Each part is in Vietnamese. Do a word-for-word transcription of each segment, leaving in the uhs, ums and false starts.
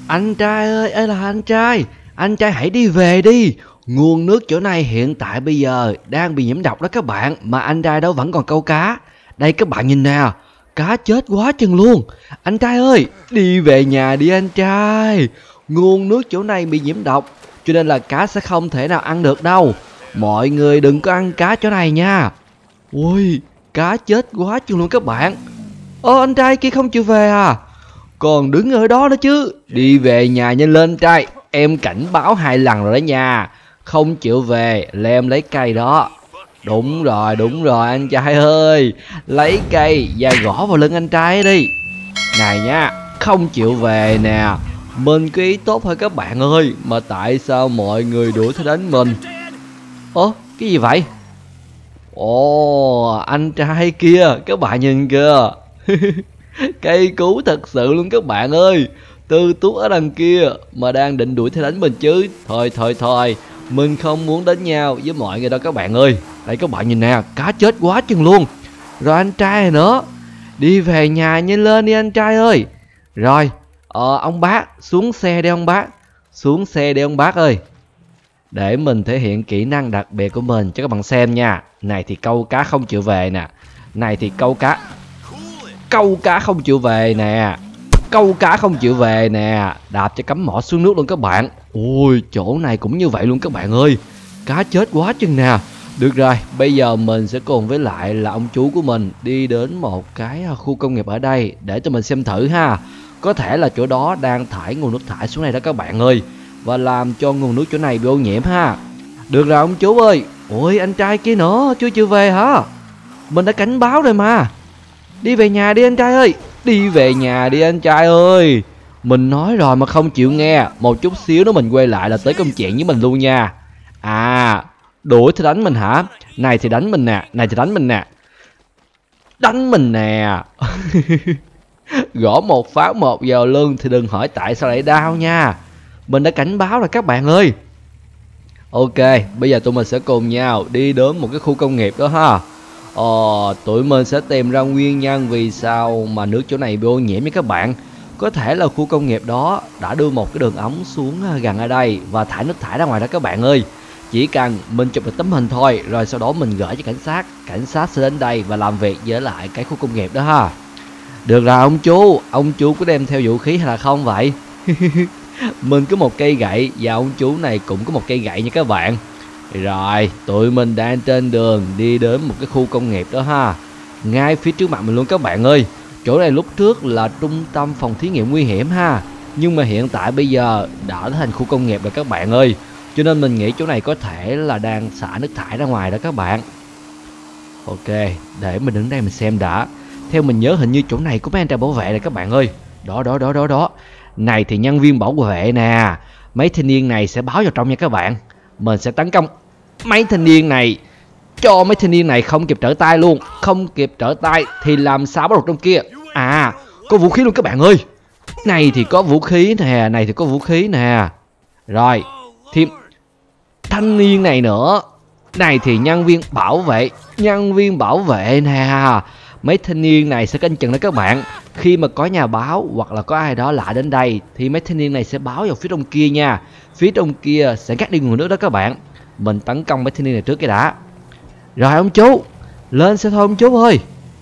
Anh trai ơi, ơi là anh trai. Anh trai hãy đi về đi. Nguồn nước chỗ này hiện tại bây giờ đang bị nhiễm độc đó các bạn. Mà anh trai đâu vẫn còn câu cá. Đây các bạn nhìn nè, cá chết quá chừng luôn. Anh trai ơi, đi về nhà đi anh trai. Nguồn nước chỗ này bị nhiễm độc, cho nên là cá sẽ không thể nào ăn được đâu. Mọi người đừng có ăn cá chỗ này nha. Ui, cá chết quá chừng luôn các bạn. Ơ, anh trai kia không chịu về à? Còn đứng ở đó nữa chứ. Đi về nhà nhanh lên trai. Em cảnh báo hai lần rồi đó nha. Không chịu về là em lấy cây đó. Đúng rồi, đúng rồi anh trai ơi. Lấy cây và gõ vào lưng anh trai đi. Này nha, không chịu về nè. Mình có ý tốt thôi các bạn ơi. Mà tại sao mọi người đuổi theo đánh mình? Ơ, cái gì vậy? Ồ, anh trai kia, các bạn nhìn kìa. Cây cú thật sự luôn các bạn ơi. Tư Tuốt ở đằng kia mà đang định đuổi theo đánh mình chứ. Thôi thôi thôi, mình không muốn đánh nhau với mọi người đâu các bạn ơi. Đây các bạn nhìn nè, cá chết quá chừng luôn. Rồi anh trai này nữa. Đi về nhà nhanh lên đi anh trai ơi. Rồi, ờ, ông bác, xuống xe đi ông bác. Xuống xe đi ông bác ơi. Để mình thể hiện kỹ năng đặc biệt của mình cho các bạn xem nha. Này thì câu cá không chịu về nè. Này thì câu cá Câu cá không chịu về nè. Câu cá không chịu về nè. Đạp cho cắm mỏ xuống nước luôn các bạn. Ui, chỗ này cũng như vậy luôn các bạn ơi. Cá chết quá chừng nè. Được rồi, bây giờ mình sẽ cùng với lại là ông chú của mình đi đến một cái khu công nghiệp ở đây để cho mình xem thử ha. Có thể là chỗ đó đang thải nguồn nước thải xuống này đó các bạn ơi, và làm cho nguồn nước chỗ này bị ô nhiễm ha. Được rồi ông chú ơi. Ôi, anh trai kia nữa, chưa chịu về hả? Mình đã cảnh báo rồi mà. Đi về nhà đi anh trai ơi. Đi về nhà đi anh trai ơi. Mình nói rồi mà không chịu nghe. Một chút xíu nữa mình quay lại là tới công chuyện với mình luôn nha. À, đuổi thì đánh mình hả? Này thì đánh mình nè. Này thì đánh mình nè. Đánh mình nè. Gõ một phát một vào lưng thì đừng hỏi tại sao lại đau nha. Mình đã cảnh báo rồi các bạn ơi. Ok, bây giờ tụi mình sẽ cùng nhau đi đến một cái khu công nghiệp đó ha. Ờ, tụi mình sẽ tìm ra nguyên nhân vì sao mà nước chỗ này bị ô nhiễm với các bạn. Có thể là khu công nghiệp đó đã đưa một cái đường ống xuống gần ở đây và thải nước thải ra ngoài đó các bạn ơi. Chỉ cần mình chụp được tấm hình thôi, rồi sau đó mình gửi cho cảnh sát. Cảnh sát sẽ đến đây và làm việc với lại cái khu công nghiệp đó ha. Được rồi ông chú, ông chú có đem theo vũ khí hay là không vậy? Mình có một cây gậy và ông chú này cũng có một cây gậy nha các bạn. Rồi, tụi mình đang trên đường đi đến một cái khu công nghiệp đó ha. Ngay phía trước mặt mình luôn các bạn ơi. Chỗ này lúc trước là trung tâm phòng thí nghiệm nguy hiểm ha. Nhưng mà hiện tại bây giờ đã thành khu công nghiệp rồi các bạn ơi. Cho nên mình nghĩ chỗ này có thể là đang xả nước thải ra ngoài đó các bạn. Ok, để mình đứng đây mình xem đã. Theo mình nhớ hình như chỗ này có mấy anh trai bảo vệ này các bạn ơi. Đó đó đó đó đó. Này thì nhân viên bảo vệ nè. Mấy thanh niên này sẽ báo vào trong nha các bạn. Mình sẽ tấn công mấy thanh niên này, cho mấy thanh niên này không kịp trở tay luôn. Không kịp trở tay thì làm sao bắt được trong kia. À, có vũ khí luôn các bạn ơi. Này thì có vũ khí nè. Này thì có vũ khí nè. Rồi, thêm thanh niên này nữa. Này thì nhân viên bảo vệ. Nhân viên bảo vệ nè. Mấy thanh niên này sẽ canh chừng đó các bạn. Khi mà có nhà báo hoặc là có ai đó lạ đến đây thì mấy thanh niên này sẽ báo vào phía trong kia nha. Phía trong kia sẽ cắt đi nguồn nước đó các bạn. Mình tấn công mấy thanh niên này trước cái đã. Rồi ông chú, lên xe thôi ông chú ơi.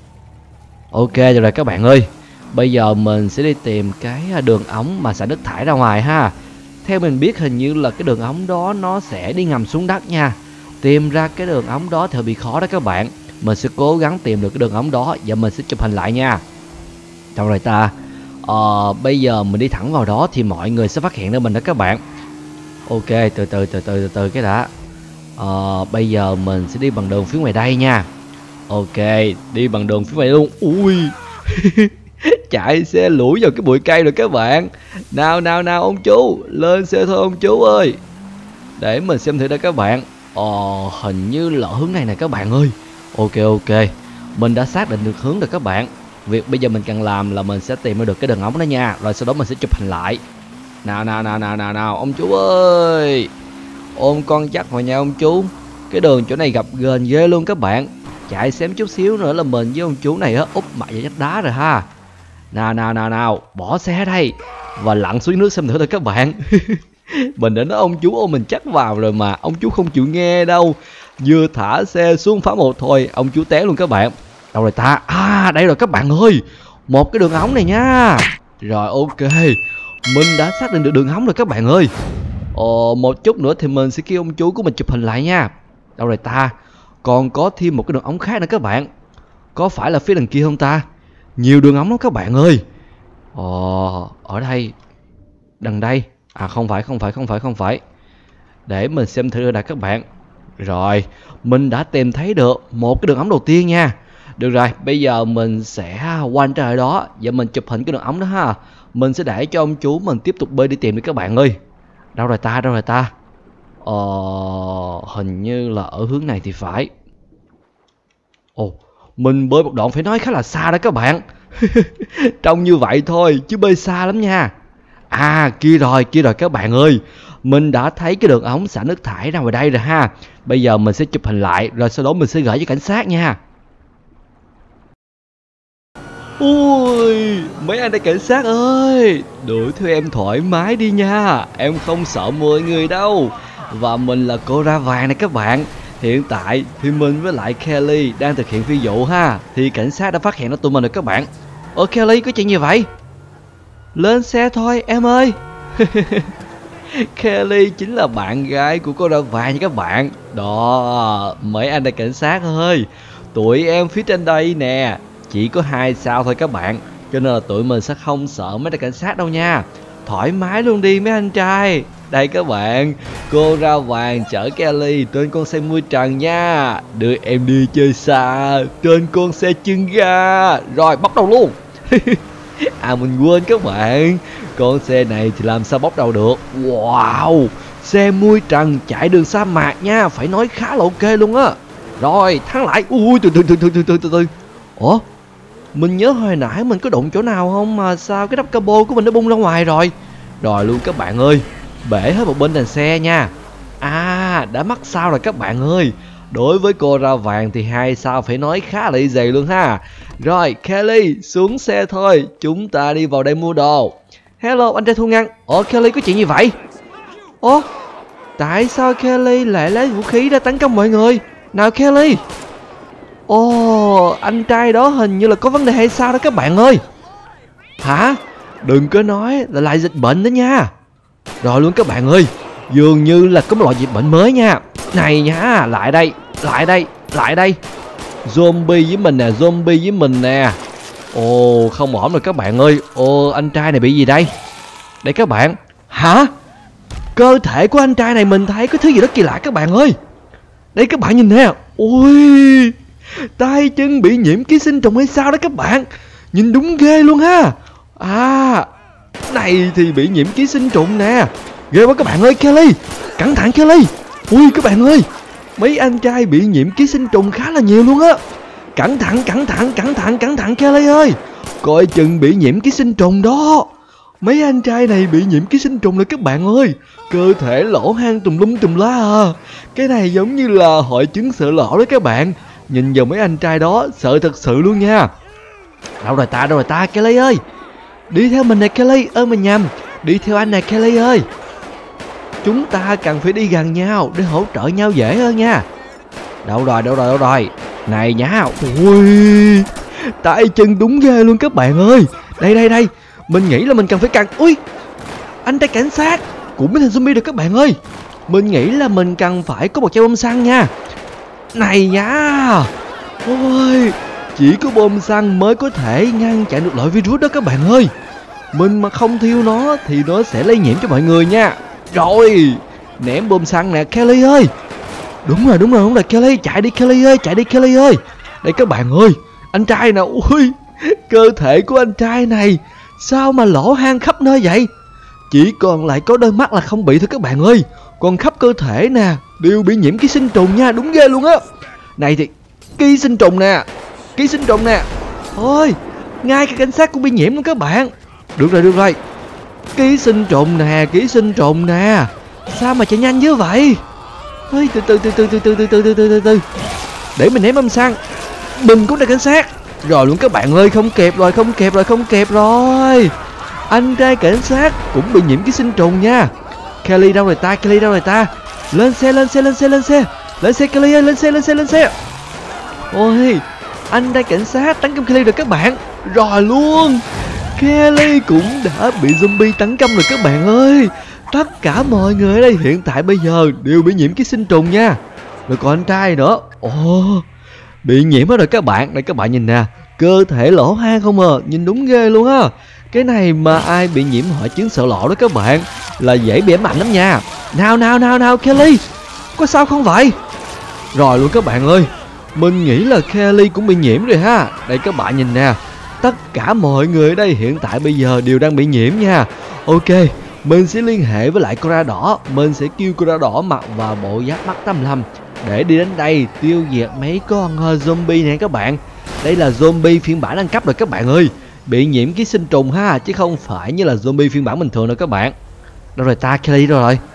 Ok rồi, rồi các bạn ơi. Bây giờ mình sẽ đi tìm cái đường ống mà xả nước thải ra ngoài ha. Theo mình biết hình như là cái đường ống đó nó sẽ đi ngầm xuống đất nha. Tìm ra cái đường ống đó thì bị khó đó các bạn. Mình sẽ cố gắng tìm được cái đường ống đó và mình sẽ chụp hình lại nha. Đâu rồi ta? Ờ, bây giờ mình đi thẳng vào đó thì mọi người sẽ phát hiện ra mình đó các bạn. Ok, từ từ từ từ từ từ cái đã. Ờ, bây giờ mình sẽ đi bằng đường phía ngoài đây nha. Ok, đi bằng đường phía ngoài luôn. Ui. Chạy xe lủi vào cái bụi cây rồi các bạn. Nào nào nào ông chú, lên xe thôi ông chú ơi. Để mình xem thử đây các bạn. Ồ, hình như là hướng này nè các bạn ơi. Ok ok, mình đã xác định được hướng rồi các bạn. Việc bây giờ mình cần làm là mình sẽ tìm được cái đường ống đó nha. Rồi sau đó mình sẽ chụp hình lại. Nào nào nào nào nào nào ông chú ơi, ôm con chắc vào nha ông chú. Cái đường chỗ này gặp ghềnh ghê luôn các bạn. Chạy xém chút xíu nữa là mình với ông chú này á úp mặt vào vách đá rồi ha. Nào nào nào nào, bỏ xe đây. và lặn xuống nước xem thử thôi các bạn. Mình đã nói ông chú ôm mình chắc vào rồi mà ông chú không chịu nghe đâu. Vừa thả xe xuống phá một thôi ông chú té luôn các bạn. Đâu rồi ta? À đây rồi các bạn ơi, một cái đường ống này nha. Rồi ok, mình đã xác định được đường ống rồi các bạn ơi. Ồ, một chút nữa thì mình sẽ kêu ông chú của mình chụp hình lại nha. Đâu rồi ta? Còn có thêm một cái đường ống khác nữa các bạn. Có phải là phía đằng kia không ta? Nhiều đường ống lắm các bạn ơi. Ồ, ở đây. Đằng đây. À không phải, không phải, không phải, không phải. Để mình xem thử đã các bạn. Rồi, mình đã tìm thấy được một cái đường ống đầu tiên nha. Được rồi, bây giờ mình sẽ quanh trở lại đó và mình chụp hình cái đường ống đó ha. Mình sẽ để cho ông chú mình tiếp tục bơi đi tìm đi các bạn ơi. Đâu rồi ta, đâu rồi ta? Ờ, hình như là ở hướng này thì phải. Ồ, mình bơi một đoạn phải nói khá là xa đó các bạn. Trông như vậy thôi chứ bơi xa lắm nha. À kia rồi, kia rồi các bạn ơi. Mình đã thấy cái đường ống xả nước thải ra ngoài đây rồi ha. Bây giờ mình sẽ chụp hình lại rồi sau đó mình sẽ gửi cho cảnh sát nha. Ui, mấy anh đây cảnh sát ơi, đuổi theo em thoải mái đi nha. Em không sợ mọi người đâu. Và mình là cô ra vàng này các bạn. Hiện tại thì mình với lại Kelly đang thực hiện phi vụ ha. Thì cảnh sát đã phát hiện ra tụi mình rồi các bạn. Ơ Kelly, có chuyện gì vậy? Lên xe thôi em ơi. Kelly chính là bạn gái của cô ra vàng nha các bạn. Đó, mấy anh đây cảnh sát ơi, tụi em phía trên đây nè chỉ có hai sao thôi các bạn, cho nên là tụi mình sẽ không sợ mấy đại cảnh sát đâu nha. Thoải mái luôn đi mấy anh trai. Đây các bạn, cô ra vàng chở Kelly trên con xe mui trần nha, đưa em đi chơi xa trên con xe chân ga. Rồi bắt đầu luôn. À mình quên các bạn, con xe này thì làm sao bóc đầu được. Wow, xe mui trần chạy đường sa mạc nha, phải nói khá là ok luôn á. Rồi thắng lại. Ui từ từ từ từ từ từ từ từ. Ủa, mình nhớ hồi nãy mình có đụng chỗ nào không mà sao cái nắp capo của mình nó bung ra ngoài rồi. Rồi luôn các bạn ơi, bể hết một bên đèn xe nha. À đã mắc sao rồi các bạn ơi. Đối với cô ra vàng thì hai sao phải nói khá là easy luôn ha. Rồi Kelly xuống xe thôi, chúng ta đi vào đây mua đồ. Hello anh trai Thu Ngân. Ủa Kelly có chuyện gì vậy? Ủa, tại sao Kelly lại lấy vũ khí ra tấn công mọi người? Nào Kelly. Ồ, anh trai đó hình như là có vấn đề hay sao đó các bạn ơi. Hả? Đừng có nói là lại dịch bệnh đó nha. Rồi luôn các bạn ơi, dường như là có một loại dịch bệnh mới nha. Này nha, lại đây, lại đây, lại đây. Zombie với mình nè, zombie với mình nè. Ồ, không ổn rồi các bạn ơi. Ồ, anh trai này bị gì đây? Đây các bạn. Hả? Cơ thể của anh trai này mình thấy có thứ gì đó kỳ lạ các bạn ơi. Đây các bạn nhìn nè. Ui, tay chân bị nhiễm ký sinh trùng hay sao đó các bạn. Nhìn đúng ghê luôn ha. À, này thì bị nhiễm ký sinh trùng nè. Ghê quá các bạn ơi. Kelly, cẩn thận Kelly. Ui các bạn ơi, mấy anh trai bị nhiễm ký sinh trùng khá là nhiều luôn á. Cẩn thận, cẩn thận, cẩn thận, cẩn thận Kelly ơi. Coi chừng bị nhiễm ký sinh trùng đó. Mấy anh trai này bị nhiễm ký sinh trùng rồi các bạn ơi. Cơ thể lỗ hang tùm lum tùm la à. Cái này giống như là hội chứng sợ lỗ đó các bạn. Nhìn vào mấy anh trai đó sợ thật sự luôn nha. Đâu rồi ta, đâu rồi ta Kelly ơi. Đi theo mình nè Kelly. Ơ mình nhầm, đi theo anh nè Kelly ơi. Chúng ta cần phải đi gần nhau để hỗ trợ nhau dễ hơn nha. Đâu rồi, đâu rồi, đâu rồi. Này nhá. Ui, tay chân đúng ghê luôn các bạn ơi. Đây, đây, đây. Mình nghĩ là mình cần phải cần. Ui, anh trai cảnh sát cũng biến thành zombie được các bạn ơi. Mình nghĩ là mình cần phải có một chai bom xăng nha. Này nhá. Ôi, chỉ có bom xăng mới có thể ngăn chặn được loại virus đó các bạn ơi. Mình mà không thiêu nó thì nó sẽ lây nhiễm cho mọi người nha. Rồi, ném bom xăng nè Kelly ơi. Đúng rồi, đúng rồi, đúng rồi Kelly. Chạy đi Kelly ơi, chạy đi Kelly ơi. Đây các bạn ơi, anh trai nè. Ui, cơ thể của anh trai này sao mà lỗ hang khắp nơi vậy? Chỉ còn lại có đôi mắt là không bị thôi các bạn ơi. Còn khắp cơ thể nè đều bị nhiễm ký sinh trùng nha. Đúng ghê luôn á. Này thì ký sinh trùng nè, ký sinh trùng nè. Ôi, ngay cả cảnh sát cũng bị nhiễm luôn các bạn. Được rồi, được rồi. Ký sinh trùng nè, ký sinh trùng nè. Sao mà chạy nhanh như vậy? Ôi, từ từ từ từ từ từ từ từ từ từ từ. Để mình ném bom xăng. Mình cũng là cảnh sát. Rồi luôn các bạn ơi, không kịp rồi, không kịp rồi, không kịp rồi. anh trai cảnh sát cũng bị nhiễm ký sinh trùng nha. Kelly đâu rồi ta? Kelly đâu rồi ta? Lên xe, lên xe, lên xe, lên xe. Lên xe Kelly ơi, lên xe, lên xe, lên xe. Ôi, anh trai cảnh sát tấn công Kelly rồi các bạn. Rồi luôn. Kelly cũng đã bị zombie tấn công rồi các bạn ơi. Tất cả mọi người ở đây hiện tại bây giờ đều bị nhiễm ký sinh trùng nha. Rồi còn anh trai nữa. Ồ, bị nhiễm hết rồi các bạn. Đây các bạn nhìn nè, cơ thể lỗ hang không à, nhìn đúng ghê luôn á. Cái này mà ai bị nhiễm hội chứng sợ lỗ đó các bạn là dễ bị ám ảnh lắm nha. Nào nào nào nào Kelly, có sao không vậy? Rồi luôn các bạn ơi, mình nghĩ là Kelly cũng bị nhiễm rồi ha. Đây các bạn nhìn nè, tất cả mọi người ở đây hiện tại bây giờ đều đang bị nhiễm nha. Ok, mình sẽ liên hệ với lại Cora đỏ. Mình sẽ kêu Cora đỏ mặc vào bộ giáp mắt tám lăm để đi đến đây tiêu diệt mấy con uh, zombie nè các bạn. Đây là zombie phiên bản nâng cấp rồi các bạn ơi, bị nhiễm ký sinh trùng ha, chứ không phải như là zombie phiên bản bình thường đâu các bạn. Đâu rồi ta? Kelly đâu rồi?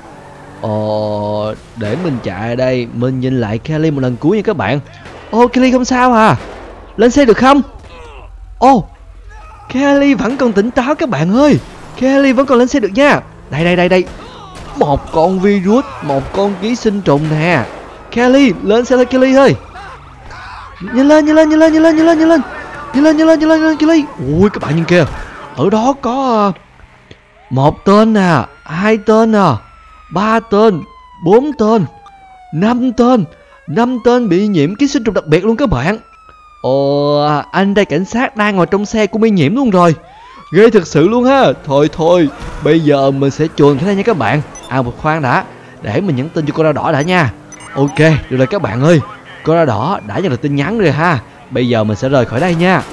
Ồ, để mình chạy ở đây, mình nhìn lại Kelly một lần cuối nha các bạn. Ô, Kelly không sao à? Lên xe được không? Ô, Kelly vẫn còn tỉnh táo các bạn ơi. Kelly vẫn còn lên xe được nha. Đây đây đây đây, một con virus, một con ký sinh trùng nè. Kelly, lên xe thôi Kelly ơi. Nhanh lên, nhanh lên, nhanh lên, nhanh lên, nhanh lên, nhanh lên. Nhanh lên, nhanh lên, nhanh lên, nhanh lên Kelly. Ui các bạn nhìn kìa, ở đó có uh, một tên nè, hai tên nè, ba tên, bốn tên, năm tên, năm tên bị nhiễm ký sinh trùng đặc biệt luôn các bạn. Ồ, anh đây cảnh sát đang ngồi trong xe cũng bị nhiễm luôn rồi. Ghê thực sự luôn ha. Thôi thôi, bây giờ mình sẽ chuồn cái này nha các bạn. À một khoan đã, để mình nhắn tin cho Cora đỏ đã nha. Ok, được rồi các bạn ơi, Cora đỏ đã nhận được tin nhắn rồi ha. Bây giờ mình sẽ rời khỏi đây nha.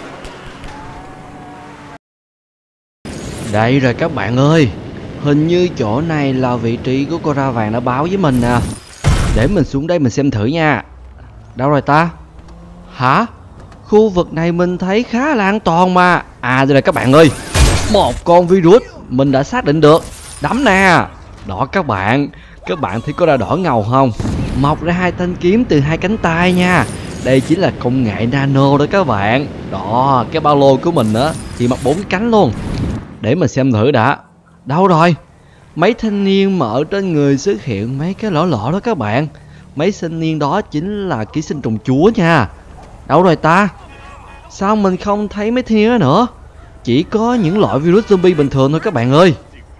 Đây rồi các bạn ơi, hình như chỗ này là vị trí của Cora vàng đã báo với mình nè. Để mình xuống đây mình xem thử nha. Đâu rồi ta? Hả? Khu vực này mình thấy khá là an toàn mà. À đây là các bạn ơi, một con virus mình đã xác định được. Đấm nè. Đó các bạn, các bạn thấy có ra đỏ ngầu không? Mọc ra hai thanh kiếm từ hai cánh tay nha. Đây chính là công nghệ nano đó các bạn. Đó, cái ba lô của mình á thì mọc bốn cái cánh luôn. Để mình xem thử đã. Đâu rồi? Mấy thanh niên mà ở trên người xuất hiện mấy cái lỗ lỗ đó các bạn. Mấy thanh niên đó chính là ký sinh trùng chúa nha. Đâu rồi ta? Sao mình không thấy mấy thanh niên đó nữa? Chỉ có những loại virus zombie bình thường thôi các bạn ơi.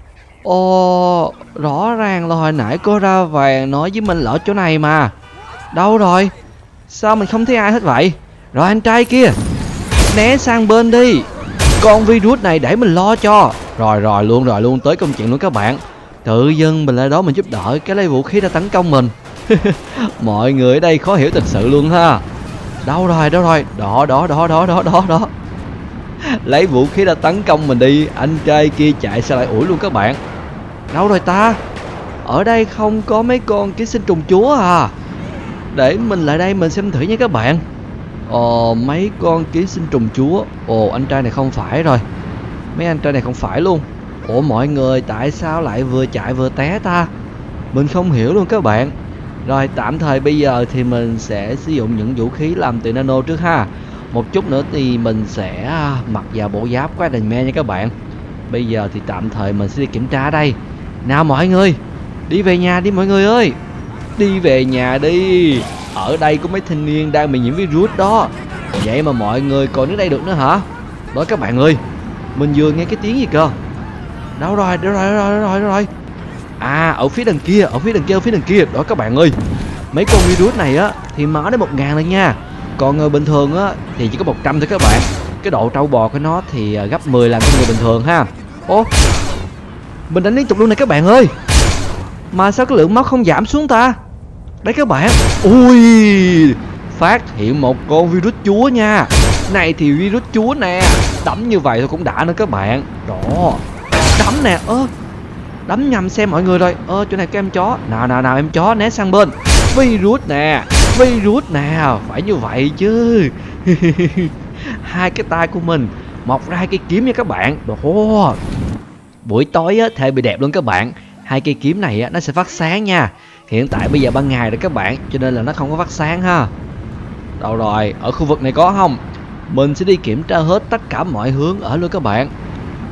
Ồ, rõ ràng là hồi nãy cô ra vàng nói với mình là ở chỗ này mà. Đâu rồi? Sao mình không thấy ai hết vậy? Rồi anh trai kia, né sang bên đi. Con virus này để mình lo cho. Rồi rồi luôn rồi luôn, tới công chuyện luôn các bạn. Tự dưng mình lại đó mình giúp đỡ cái lấy vũ khí đã tấn công mình. Mọi người ở đây khó hiểu thật sự luôn ha. Đâu rồi đâu rồi? Đó đó đó đó đó đó đó. Lấy vũ khí đã tấn công mình đi. Anh trai kia chạy sao lại ủi luôn các bạn. Đâu rồi ta? Ở đây không có mấy con ký sinh trùng chúa à? Để mình lại đây mình xem thử nha các bạn. Ồ, mấy con ký sinh trùng chúa. Ồ, anh trai này không phải rồi. Mấy anh trai này không phải luôn. Ủa mọi người, tại sao lại vừa chạy vừa té ta? Mình không hiểu luôn các bạn. Rồi tạm thời bây giờ thì mình sẽ sử dụng những vũ khí làm từ nano trước ha. Một chút nữa thì mình sẽ mặc vào bộ giáp của Iron Man nha các bạn. Bây giờ thì tạm thời mình sẽ đi kiểm tra đây. Nào mọi người, đi về nhà đi mọi người ơi. Đi về nhà đi. Ở đây có mấy thanh niên đang bị nhiễm virus đó. Vậy mà mọi người còn đến đây được nữa hả? Đó các bạn ơi, mình vừa nghe cái tiếng gì cơ. Đâu rồi, đâu rồi, đâu rồi, đâu rồi, đâu rồi. À, ở phía đằng kia, ở phía đằng kia, ở phía đằng kia. Đó các bạn ơi, mấy con virus này á thì máu đến một ngàn rồi nha. Còn người bình thường á thì chỉ có một trăm thôi các bạn. Cái độ trâu bò của nó thì gấp mười lần của người bình thường ha. Ô, mình đánh liên tục luôn này các bạn ơi. Mà sao cái lượng máu không giảm xuống ta? Đấy các bạn. Ui, phát hiện một con virus chúa nha. Này thì virus chúa nè. Đấm như vậy thôi cũng đã nữa các bạn. Đó, đấm nè. Ơ, đấm nhầm xem mọi người rồi. Ơ, chỗ này có em chó. Nào nào nào em chó, né sang bên. Virus nè, virus nè, phải như vậy chứ. Hai cái tay của mình mọc ra hai cây kiếm nha các bạn. Đó, buổi tối á thì bị đẹp luôn các bạn. Hai cây kiếm này á nó sẽ phát sáng nha. Hiện tại bây giờ ban ngày rồi các bạn, cho nên là nó không có phát sáng ha. Đâu rồi, ở khu vực này có không? Mình sẽ đi kiểm tra hết tất cả mọi hướng ở luôn các bạn.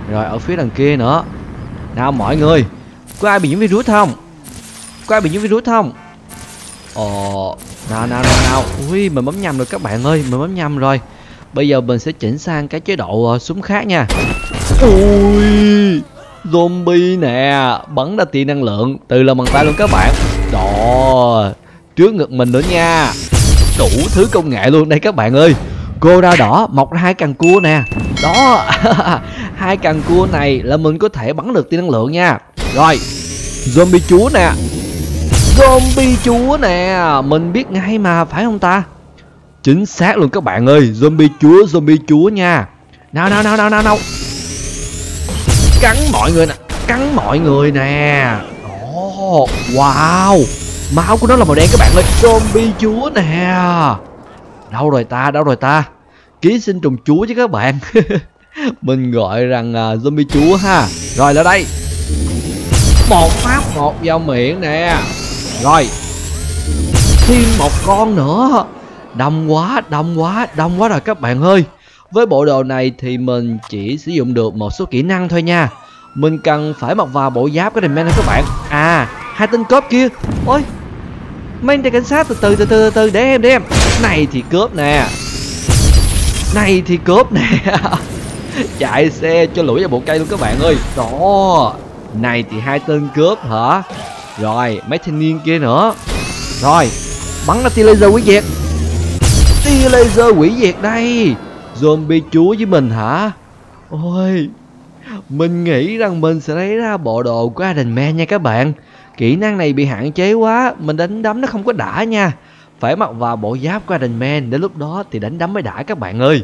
Rồi ở phía đằng kia nữa. Nào mọi người, có ai bị nhiễm virus không? Có ai bị nhiễm virus không? Ồ, nào nào nào nào. Ui, mình bấm nhầm rồi các bạn ơi, mình bấm nhầm rồi. Bây giờ mình sẽ chỉnh sang cái chế độ uh, súng khác nha. Ui, zombie nè, bắn ra tia năng lượng từ lòng bàn tay luôn các bạn. Đó, trước ngực mình nữa nha. Đủ thứ công nghệ luôn đây các bạn ơi. Cô ra đỏ mọc ra hai càng cua nè. Đó, hai càng cua này là mình có thể bắn được tia năng lượng nha. Rồi, zombie chúa nè. Zombie chúa nè, mình biết ngay mà phải không ta? Chính xác luôn các bạn ơi, zombie chúa, zombie chúa nha. Nào nào nào nào nào nào. Cắn mọi người nè, cắn mọi người nè. Ồ, wow, máu của nó là màu đen các bạn ơi. Zombie chúa nè. Đâu rồi ta, đâu rồi ta? Ký sinh trùng chúa chứ các bạn. Mình gọi rằng uh, zombie chúa ha. Rồi lại đây. Một phát một vào miệng nè. Rồi, thêm một con nữa. Đông quá, đông quá, đông quá rồi các bạn ơi. Với bộ đồ này thì mình chỉ sử dụng được một số kỹ năng thôi nha. Mình cần phải mặc vào bộ giáp của Iron Man các bạn. À, hai tên cướp kia. Ôi, mấy anh cảnh sát từ từ từ từ từ để em để em. Này thì cướp nè. Này thì cướp nè. Chạy xe cho lủi vào bộ cây luôn các bạn ơi. Đó. Này thì hai tên cướp hả? Rồi, mấy thanh niên kia nữa. Rồi, bắn ra tia laser hủy diệt. Tia laser hủy diệt đây. Zombie chúa với mình hả? Ôi, mình nghĩ rằng mình sẽ lấy ra bộ đồ của Iron Man nha các bạn. Kỹ năng này bị hạn chế quá, mình đánh đấm nó không có đã nha. Phải mặc vào bộ giáp của Iron Man, đến lúc đó thì đánh đấm mới đã các bạn ơi.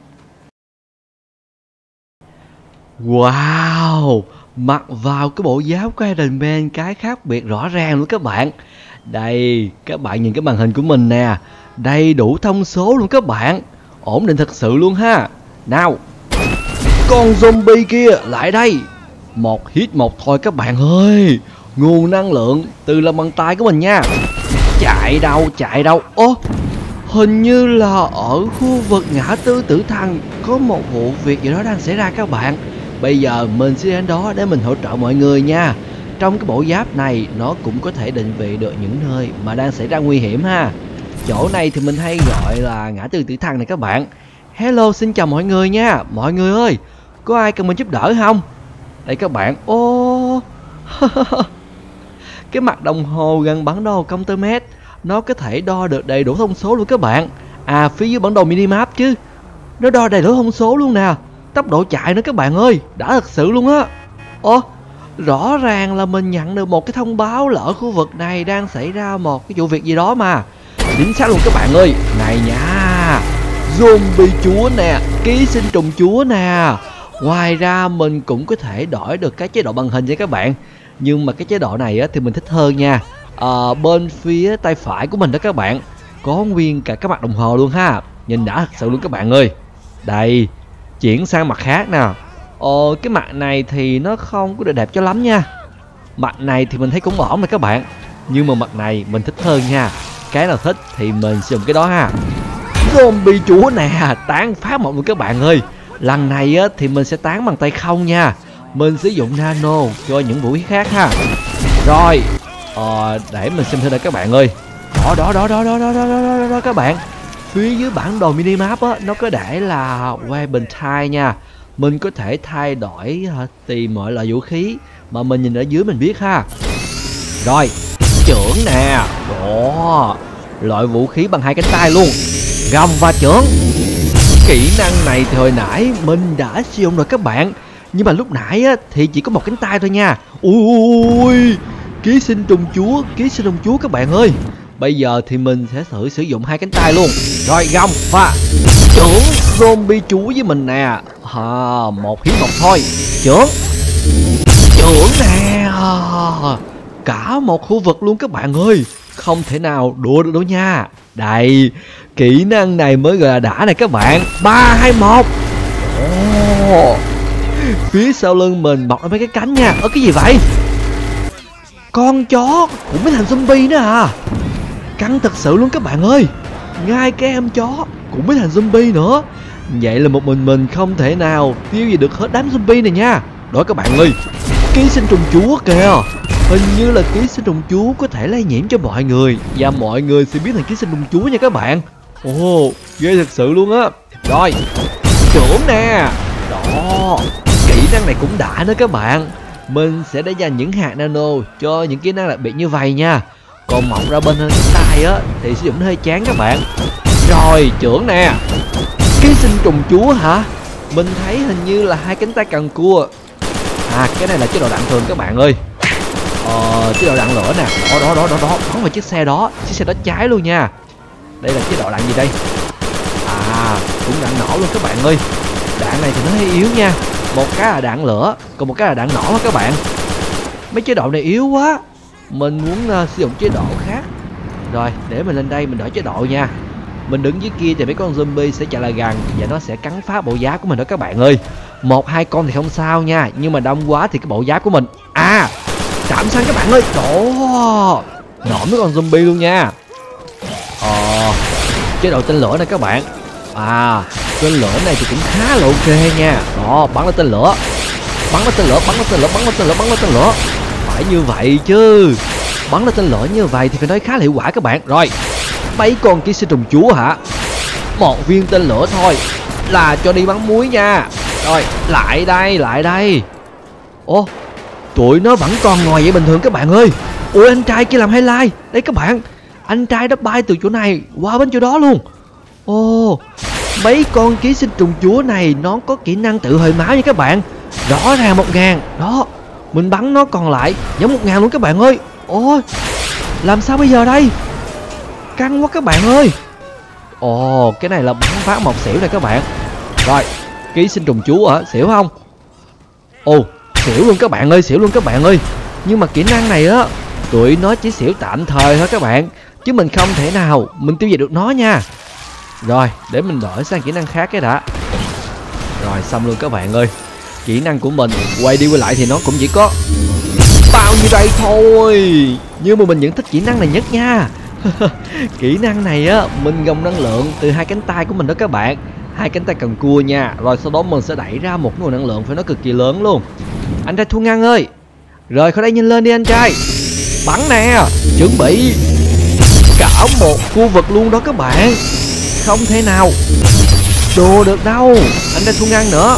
Wow, mặc vào cái bộ giáp của Iron Man cái khác biệt rõ ràng luôn các bạn. Đây, các bạn nhìn cái màn hình của mình nè. Đầy đủ thông số luôn các bạn. Ổn định thật sự luôn ha. Nào, con zombie kia lại đây. Một hit một thôi các bạn ơi. Nguồn năng lượng từ lòng bàn tay của mình nha. Chạy đâu, chạy đâu. Ô, hình như là ở khu vực ngã tư Tử Thần có một vụ việc gì đó đang xảy ra các bạn. Bây giờ mình sẽ đến đó để mình hỗ trợ mọi người nha. Trong cái bộ giáp này nó cũng có thể định vị được những nơi mà đang xảy ra nguy hiểm ha. Chỗ này thì mình hay gọi là ngã tư Tử Thần này các bạn. Hello, xin chào mọi người nha. Mọi người ơi, có ai cần mình giúp đỡ không? Đây các bạn. Ô, cái mặt đồng hồ gần bản đồ công tơ mét nó có thể đo được đầy đủ thông số luôn các bạn. À, phía dưới bản đồ minimap chứ, nó đo đầy đủ thông số luôn nè. Tốc độ chạy nữa các bạn ơi, đã thật sự luôn á. Ồ, rõ ràng là mình nhận được một cái thông báo là ở khu vực này đang xảy ra một cái vụ việc gì đó mà. Chính xác luôn các bạn ơi. Này nha, zombie chúa nè, ký sinh trùng chúa nè. Ngoài ra mình cũng có thể đổi được cái chế độ bằng hình cho các bạn. Nhưng mà cái chế độ này á, thì mình thích hơn nha. À, bên phía tay phải của mình đó các bạn, có nguyên cả cái mặt đồng hồ luôn ha. Nhìn đã thật sự luôn các bạn ơi. Đây, chuyển sang mặt khác nè. Ờ, cái mặt này thì nó không có được đẹp cho lắm nha. Mặt này thì mình thấy cũng ổn rồi các bạn. Nhưng mà mặt này mình thích hơn nha. Cái nào thích thì mình sử dụng cái đó ha. Zombie chúa nè, tán phát một luôn các bạn ơi. Lần này á, thì mình sẽ tán bằng tay không nha. Mình sử dụng nano cho những vũ khí khác ha. Rồi, ờ, để mình xem thử đây các bạn ơi. Đó đó đó đó đó đó đó đó, đó, đó các bạn. Phía dưới bản đồ minimap á, nó có để là weapon type nha. Mình có thể thay đổi tìm mọi loại vũ khí mà mình nhìn ở dưới mình biết ha. Rồi, chưởng nè. Đó, loại vũ khí bằng hai cánh tay luôn. Gầm và chưởng. Kỹ năng này thì hồi nãy mình đã sử dụng rồi các bạn. Nhưng mà lúc nãy á, thì chỉ có một cánh tay thôi nha. Ui, ký sinh trùng chúa, ký sinh trùng chúa các bạn ơi. Bây giờ thì mình sẽ thử sử dụng hai cánh tay luôn. Rồi, gầm và chưởng zombie chúa với mình nè. À, một hiến một thôi. Chưởng, chưởng nè. Cả một khu vực luôn các bạn ơi. Không thể nào đùa được đâu nha. Đây, kỹ năng này mới gọi là đã này các bạn. Ba, hai, một. Ồ, phía sau lưng mình bọc ra mấy cái cánh nha. Ơ, cái gì vậy? Con chó cũng mới thành zombie nữa à. Căng thật sự luôn các bạn ơi. Ngay cái em chó cũng mới thành zombie nữa. Vậy là một mình mình không thể nào tiêu diệt được hết đám zombie này nha. Đó các bạn ơi, ký sinh trùng chúa kìa. Hình như là ký sinh trùng chúa có thể lây nhiễm cho mọi người, và mọi người sẽ biến thành ký sinh trùng chúa nha các bạn. Ồ, ghê thật sự luôn á. Rồi, trưởng nè. Đó, kỹ năng này cũng đã nữa các bạn. Mình sẽ để dành những hạt nano cho những kỹ năng đặc biệt như vậy nha. Còn mọc ra bên cánh tay á thì sử dụng nó hơi chán các bạn. Rồi, trưởng nè. Ký sinh trùng chúa hả? Mình thấy hình như là hai cánh tay cần cua. À, cái này là chế độ đạn thường các bạn ơi. Ờ, chế độ đạn lửa nè. Đó, đó, đó, đó, đó. Bắn vào chiếc xe đó. Chiếc xe đó cháy luôn nha. Đây là chế độ đạn gì đây? À, cũng đạn nổ luôn các bạn ơi. Đạn này thì nó hơi yếu nha. Một cái là đạn lửa, còn một cái là đạn nổ đó các bạn. Mấy chế độ này yếu quá. Mình muốn uh, sử dụng chế độ khác. Rồi, để mình lên đây mình đổi chế độ nha. Mình đứng dưới kia thì mấy con zombie sẽ chạy lại gần và nó sẽ cắn phá bộ giáp của mình đó các bạn ơi. Một hai con thì không sao nha, nhưng mà đông quá thì cái bộ giáp của mình. À, chạm xăng các bạn ơi. Đó, nổ mấy con zombie luôn nha. Ờ, chế độ tên lửa này các bạn. À, tên lửa này thì cũng khá là ok nha. Đó, bắn lên tên lửa. Bắn lên tên lửa, bắn lên tên lửa, bắn lên tên lửa, bắn lên tên lửa. Phải như vậy chứ. Bắn lên tên lửa như vậy thì phải nói khá là hiệu quả các bạn. Rồi, mấy con ký sinh trùng chúa hả? Một viên tên lửa thôi là cho đi bắn muối nha. Rồi, lại đây, lại đây. Ồ, tụi nó vẫn còn ngồi vậy bình thường các bạn ơi. Ui, anh trai kia làm highlight. Đây các bạn, anh trai đã bay từ chỗ này qua bên chỗ đó luôn. Ồ, mấy con ký sinh trùng chúa này nó có kỹ năng tự hồi máu nha các bạn. Rõ ràng một ngàn. Đó, mình bắn nó còn lại giống một ngàn luôn các bạn ơi. Ôi, làm sao bây giờ đây? Căng quá các bạn ơi. Ồ, cái này là bắn phát một xỉu này các bạn. Rồi, ký sinh trùng chúa hả? Xỉu không? Ồ, xỉu luôn các bạn ơi, xỉu luôn các bạn ơi. Nhưng mà kỹ năng này á, tụi nó chỉ xỉu tạm thời thôi các bạn, chứ mình không thể nào mình tiêu diệt được nó nha. Rồi, để mình đổi sang kỹ năng khác cái đã. Rồi, xong luôn các bạn ơi. Kỹ năng của mình quay đi quay lại thì nó cũng chỉ có bao nhiêu đây thôi. Nhưng mà mình vẫn thích kỹ năng này nhất nha. Kỹ năng này á, mình gồng năng lượng từ hai cánh tay của mình đó các bạn. Hai cánh tay cần cua nha. Rồi sau đó mình sẽ đẩy ra một nguồn năng lượng phải nó cực kỳ lớn luôn. Anh trai Thu Ngân ơi, rồi khỏi đây nhanh lên đi anh trai. Bắn nè, chuẩn bị. Cả một khu vực luôn đó các bạn. Không thể nào đùa được đâu. Anh trai Thu Ngân nữa.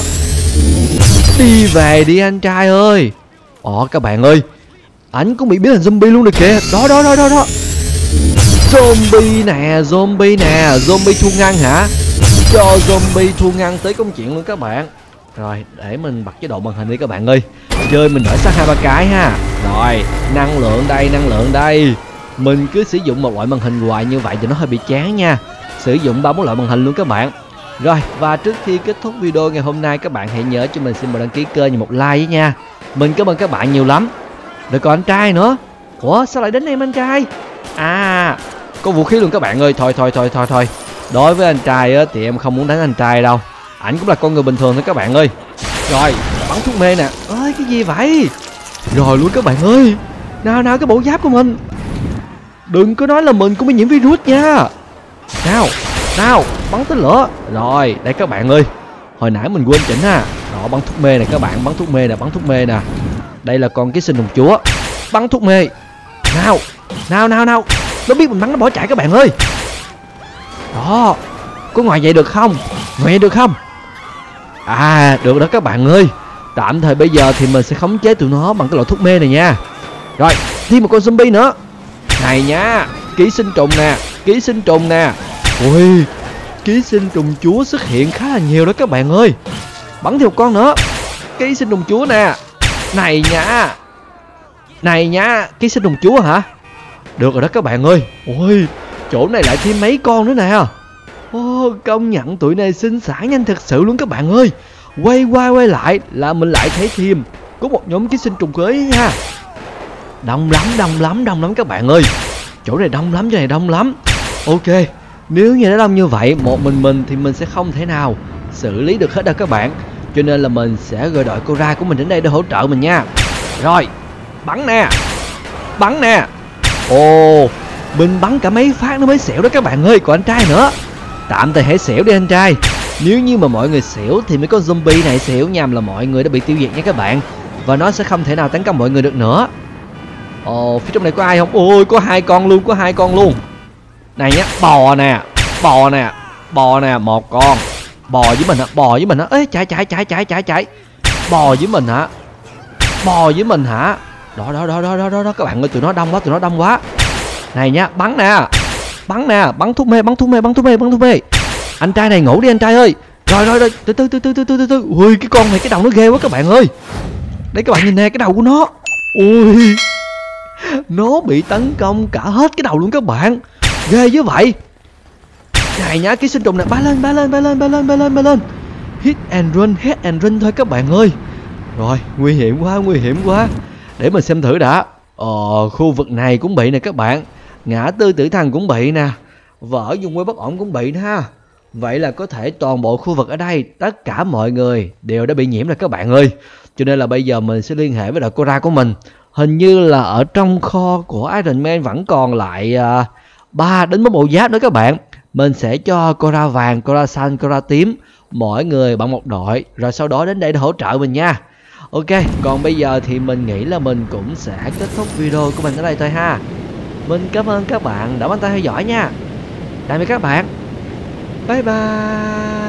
Đi về đi anh trai ơi. Ồ các bạn ơi, ảnh cũng bị biến thành zombie luôn rồi kìa. Đó đó đó đó đó. Zombie nè, zombie nè, zombie Thu Ngân hả? Cho zombie Thu Ngân tới công chuyện luôn các bạn. Rồi, để mình bật chế độ màn hình đi các bạn ơi. Chơi mình đổi sang hai ba cái ha. Rồi, năng lượng đây, năng lượng đây. Mình cứ sử dụng một loại màn hình hoài như vậy thì nó hơi bị chán nha. Sử dụng ba bốn loại màn hình luôn các bạn. Rồi, và trước khi kết thúc video ngày hôm nay, các bạn hãy nhớ cho mình xin một đăng ký kênh và một like với nha. Mình cảm ơn các bạn nhiều lắm. Rồi còn anh trai nữa. Ủa sao lại đến em anh trai? À, có vũ khí luôn các bạn ơi. Thôi thôi thôi thôi thôi. Đối với anh trai á, thì em không muốn đánh anh trai đâu. Ảnh cũng là con người bình thường thôi các bạn ơi. Rồi, bắn thuốc mê nè. Ơi cái gì vậy? Rồi luôn các bạn ơi. Nào nào cái bộ giáp của mình. Đừng có nói là mình cũng bị nhiễm virus nha. Nào, nào, bắn tên lửa. Rồi, đây các bạn ơi. Hồi nãy mình quên chỉnh ha. Đó, bắn thuốc mê này các bạn, bắn thuốc mê nè, bắn thuốc mê nè. Đây là con ký sinh trùng chúa. Bắn thuốc mê. Nào, nào nào nào. Nó biết mình bắn nó bỏ chạy các bạn ơi. Đó, có ngoài vậy được không? Ngoài vậy được không? À, được đó các bạn ơi. Tạm thời bây giờ thì mình sẽ khống chế tụi nó bằng cái loại thuốc mê này nha. Rồi, thêm một con zombie nữa. Này nha, ký sinh trùng nè, ký sinh trùng nè. Ui, ký sinh trùng chúa xuất hiện khá là nhiều đó các bạn ơi. Bắn thêm một con nữa. Ký sinh trùng chúa nè. Này nha. Này nha, ký sinh trùng chúa hả? Được rồi đó các bạn ơi. Ôi, chỗ này lại thêm mấy con nữa nè. Ô, công nhận tụi này sinh sản nhanh thật sự luôn các bạn ơi. Quay qua quay lại là mình lại thấy thêm có một nhóm ký sinh trùng mới nha. Đông lắm, đông lắm, đông lắm các bạn ơi. Chỗ này đông lắm, chỗ này đông lắm. Ok, nếu như nó đông như vậy, một mình mình thì mình sẽ không thể nào xử lý được hết đâu các bạn. Cho nên là mình sẽ gọi đội Cora của mình đến đây để hỗ trợ mình nha. Rồi, bắn nè. Bắn nè. Ồ, mình bắn cả mấy phát nó mới xẻo đó các bạn ơi. Còn anh trai nữa. Tạm thời hãy xẻo đi anh trai. Nếu như mà mọi người xỉu thì mấy con zombie này xỉu nhằm là mọi người đã bị tiêu diệt nha các bạn. Và nó sẽ không thể nào tấn công mọi người được nữa. Ồ, phía trong này có ai không? Ôi, có hai con luôn, có hai con luôn. Này nhá, bò nè, bò nè, bò nè, một con. Bò với mình hả? Bò với mình hả? Ê, chạy chạy chạy chạy chạy chạy. Bò với mình hả? Bò với mình hả? Đó đó đó đó đó đó các bạn ơi, tụi nó đông quá, tụi nó đông quá. Này nhá, bắn nè. Bắn nè, bắn thuốc mê, bắn thuốc mê, bắn thuốc mê, bắn thuốc mê. Anh trai này ngủ đi anh trai ơi. Rồi rồi rồi, từ từ từ từ từ từ từ. Ui, cái con này cái đầu nó ghê quá các bạn ơi. Đấy các bạn nhìn nè cái đầu của nó. Ui, nó bị tấn công cả hết cái đầu luôn các bạn. Ghê như vậy. Này nhá, ký sinh trùng này, bay lên bay lên bay lên bay lên bay lên bay lên. Hit and run, hit and run thôi các bạn ơi. Rồi, nguy hiểm quá, nguy hiểm quá. Để mình xem thử đã. Ờ, khu vực này cũng bị nè các bạn. Ngã tư tử thần cũng bị nè. Vỡ dùng quay bất ổn cũng bị nè ha. Vậy là có thể toàn bộ khu vực ở đây, tất cả mọi người đều đã bị nhiễm rồi các bạn ơi. Cho nên là bây giờ mình sẽ liên hệ với đội Cora của mình. Hình như là ở trong kho của Iron Man vẫn còn lại uh, ba đến bốn bộ giáp nữa các bạn. Mình sẽ cho Cora vàng, Cora xanh, Cora tím, mỗi người bằng một đội. Rồi sau đó đến đây để hỗ trợ mình nha. Ok, còn bây giờ thì mình nghĩ là mình cũng sẽ kết thúc video của mình ở đây thôi ha. Mình cảm ơn các bạn đã quan tâm theo dõi nha. Tạm biệt các bạn. Bye bye.